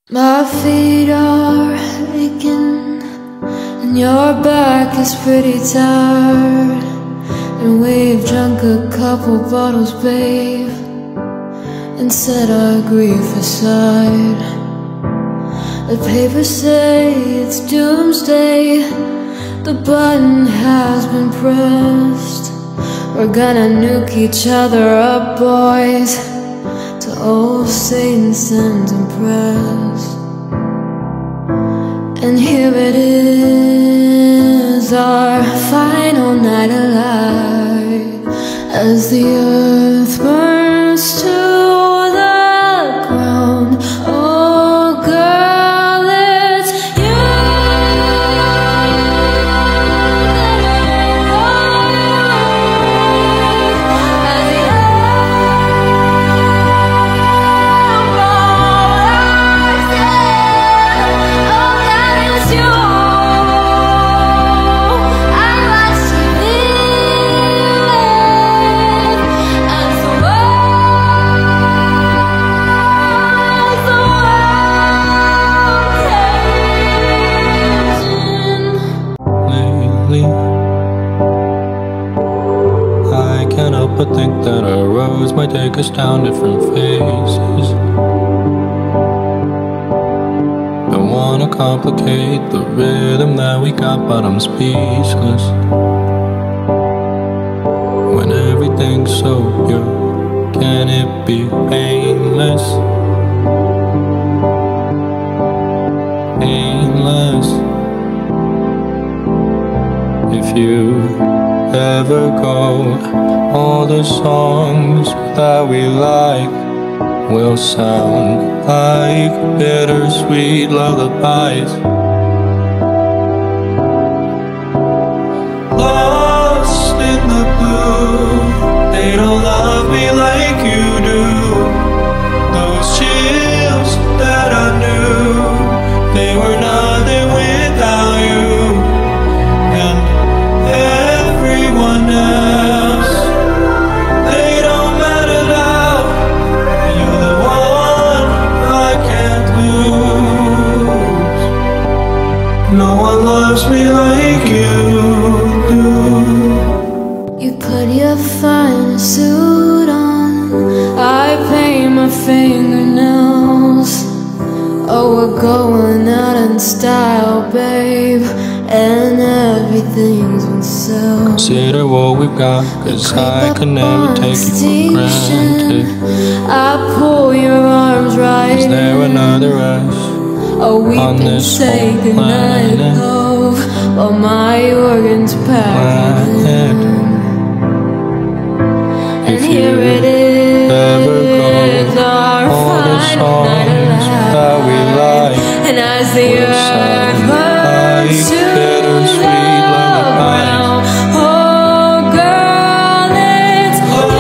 My feet are aching and your back is pretty tired, and we've drunk a couple bottles, babe, and set our grief aside. The papers say it's doomsday, the button has been pressed. We're gonna nuke each other up, boys, till old Satan sends him press. And here it is, our final night alive, as the earth burns to the ground. Oh girl, it's you but think that our roads might take us down different phases. Don't wanna complicate the rhythm that we got, but I'm speechless. When everything's so pure, can it be painless? Painless. If you ever go, all the songs that we like will sound like bittersweet lullabies. Lost in the blue, they don't love me like you do. Those chills that I knew, they were nothing without you. And everyone else, they don't matter now. You're the one I can't lose. No one loves me like you do. You put your finest suit on, I paint my fingernails. Oh, we're going out in style, babe, and everything's been sold. Consider what we've got, cause I could never take you for granted. I pull your arms right. Is there another us? Oh, we can say goodnight, love, while my organs pack in. And here it is, our final night alive, that we like, and as the earth burns to the ground, oh girl, it's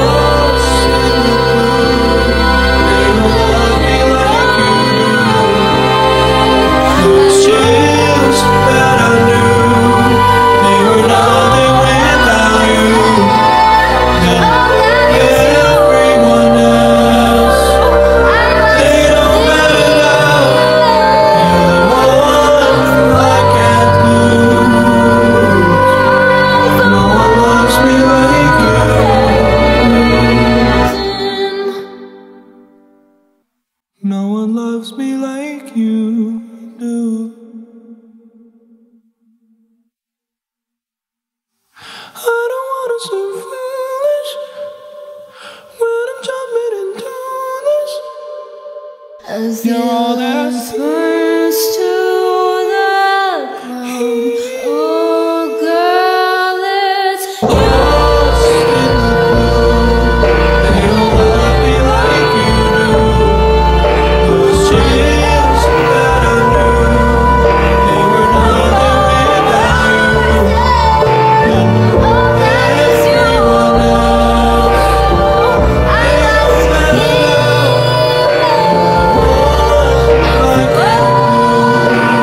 those chills that I knew, they were nothing without you. And everyone else, they don't matter now. You're the one I can't lose. No one loves me like you. No one loves me like you do. I don't wanna seem foolish when I'm jumping into this. as the You're all that earth burns to the ground. Oh girl, it's lost in the blue. They don't love me like you do. Those chills that I knew, they were nothing without you. And everyone else, they don't matter now. Like you do.